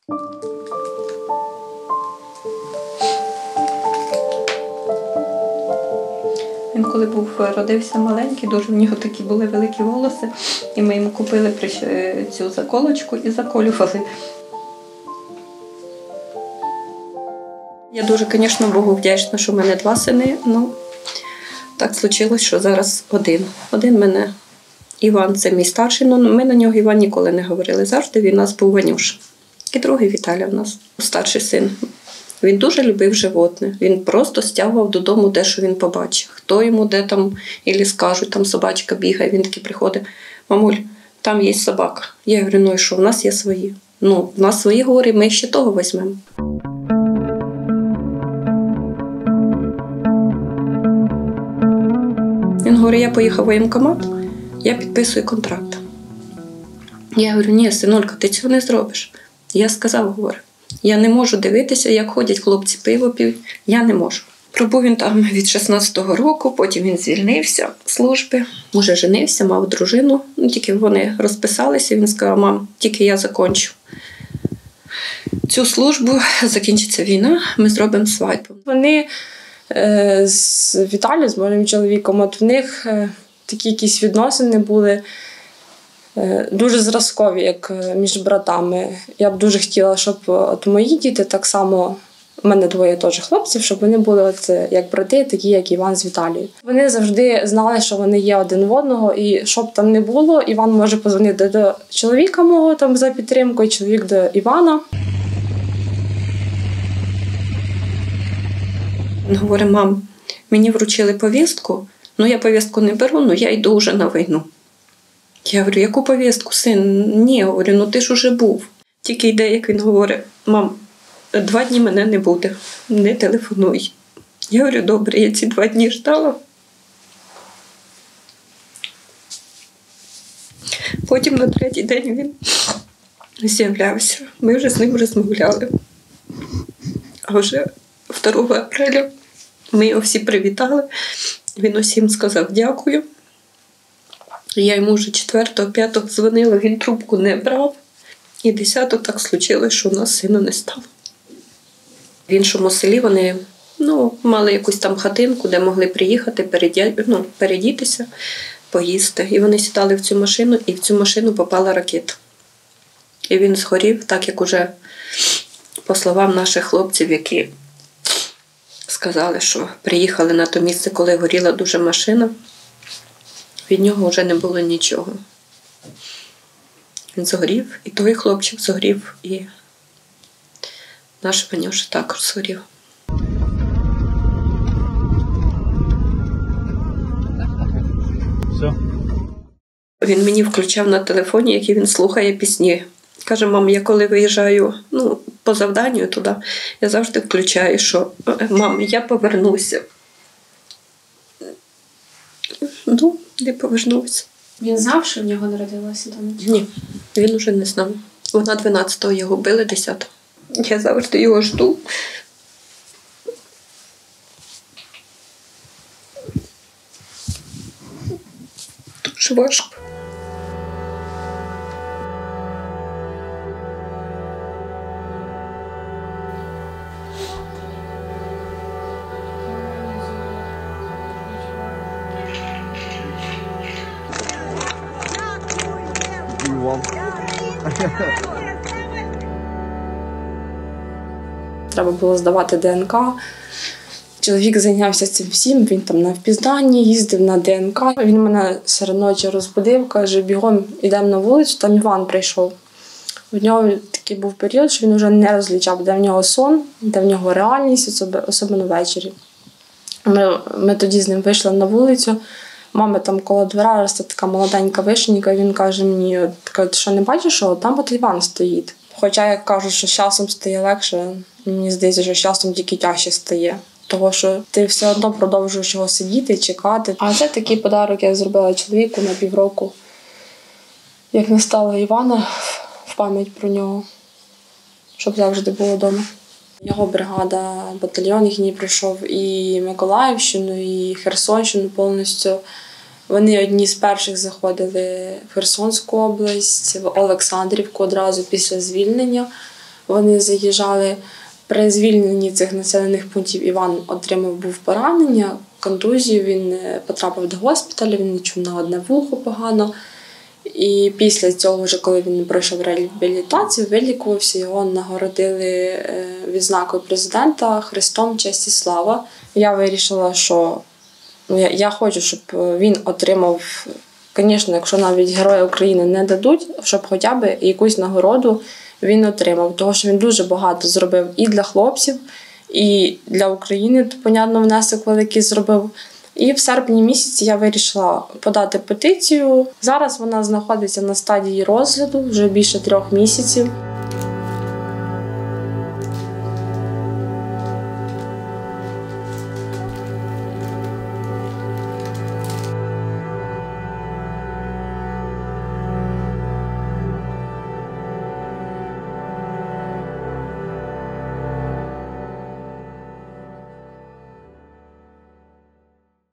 Він коли родився маленький, дуже в нього такі були великі волоси, і ми йому купили цю заколочку і заколювали. Я дуже, звісно, Богу вдячна, що в мене 2 сини, так случилось, що зараз один. Один мене, Іван, це мій старший, ми на нього Іван ніколи не говорили, завжди він у нас був Ванюш. І другий Віталя в нас, старший син. Він дуже любив животне. Він просто стягував додому те, що він побачив. Хто йому де там, або скажуть, там собачка бігає, він такий приходить: мамуль, там є собака. Я говорю, ну і що, в нас є свої. В нас свої, говорить, ми ще того візьмемо. Він говорить, я поїхав в воєнкомат, я підписую контракт. Я говорю, ні, синулька, ти цього не зробиш. Я сказав, говорю, я не можу дивитися, як ходять хлопці пиво п'ють. Я не можу. Пробув він там від 16-го року, потім він звільнився з служби. Уже женився, мав дружину. Тільки вони розписалися, він сказав, мам, тільки я закінчу цю службу, закінчиться війна, ми зробимо свадьбу. Вони з Віталією, з моїм чоловіком, от в них такі якісь відносини були дуже зразкові, як між братами. Я б дуже хотіла, щоб от мої діти так само, у мене 2 теж хлопців, щоб вони були от як брати, такі як Іван з Віталією. Вони завжди знали, що вони є один в одного, і щоб там не було, Іван може подзвонити до чоловіка мого там за підтримкою, чоловік до Івана. Він говорить, мам, мені вручили повістку, я повістку не беру, я йду вже на війну. Я говорю, яку повістку, син? Ні, говорю, ти ж уже був. Тільки йде, як він говорить, мам, 2 дні мене не буде, не телефонуй. Я говорю, добре, я ці 2 дні ждала. Потім на 3-й день він з'являвся. Ми вже з ним розмовляли. А вже 2 апреля ми його всі привітали. Він усім сказав дякую. Я йому вже 4-5 дзвонила, він трубку не брав. І 10-го так случилось, що у нас сина не стало. В іншому селі вони мали якусь там хатинку, де могли приїхати, передітися, поїсти. І вони сідали в цю машину, і в цю машину попала ракета. І він згорів, так як уже, по словам наших хлопців, які сказали, що приїхали на те місце, коли горіла дуже машина, від нього вже не було нічого. Він згорів, і той хлопчик згорів, і наш Ванюша також згорів. Все. Він мені включав на телефоні, які він слухає пісні. Каже, мам, я коли виїжджаю по завданню туди, я завжди включаю, що мам, я повернуся. Не повернувся. Він знав, що в нього народилася донечка? Ні, він уже не знав. Вона 12-го, його били 10-го. Я завжди його жду. Дуже важко. Треба було здавати ДНК. Чоловік зайнявся цим всім, він там на впізнанні їздив на ДНК. Він мене серед ночі розбудив, каже, бігом йдемо на вулицю, там Іван прийшов. В нього такий був період, що він вже не розлічав, де в нього сон, де в нього реальність, особливо ввечері. Ми тоді з ним вийшли на вулицю. Мама там коло двора росте така молоденька вишенька, і він каже мені, ти що не бачиш, що там от Іван стоїть. Хоча, як кажуть, що з часом стає легше, мені здається, що з часом тільки тяжче стає. Того, що ти все одно продовжуєш його сидіти, чекати. А це такий подарок я зробила чоловіку на півроку. Як не стало Івана, в пам'ять про нього, щоб завжди було вдома. Його бригада, батальйон їхній пройшов і Миколаївщину, і Херсонщину повністю. Вони одні з перших заходили в Херсонську область, в Олександрівку одразу після звільнення. Вони заїжджали при звільненні цих населених пунктів. Іван був поранення, контузію, він потрапив до госпіталю, він не чув на одне вухо погано. І після цього, вже коли він пройшов реабілітацію, вилікувався, його нагородили відзнакою президента Хрестом честь і слава. Я вирішила, що я хочу, щоб він отримав, звісно, якщо навіть Героя України не дадуть, щоб хоча б якусь нагороду він отримав. Тому що він дуже багато зробив і для хлопців, і для України, то, понятно, внесок великий зробив. І в серпні місяці я вирішила подати петицію. Зараз вона знаходиться на стадії розгляду вже більше 3 місяців.